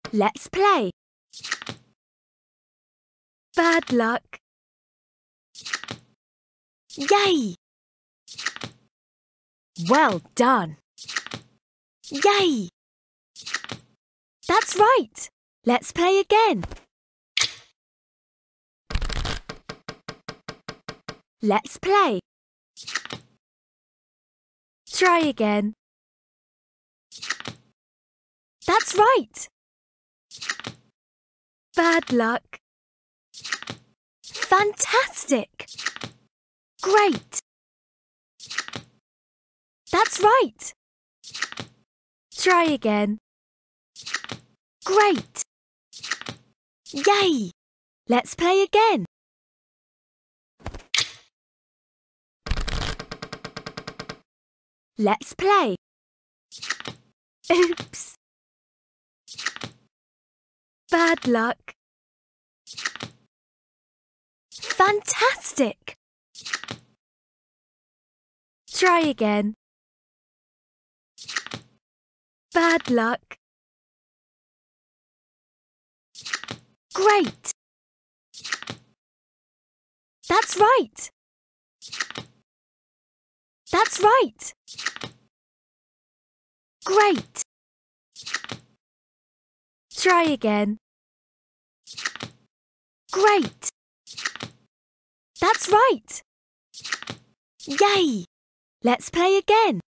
Let's play. Bad luck. Yay! Well done. Yay! That's right. Let's play again. Let's play. Try again. That's right. Bad luck. Fantastic. Great. That's right. Try again. Great. Yay! Let's play again. Let's play. Oops. Bad luck. Fantastic. Try again. Bad luck. Great. That's right. That's right. Great. Try again. Great. That's right. Yay! Let's play again.